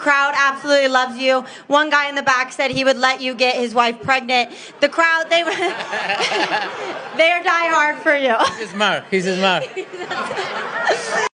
crowd absolutely loves you. One guy in the back said he would let you get his wife pregnant. The crowd, they are die hard for you. He's smart.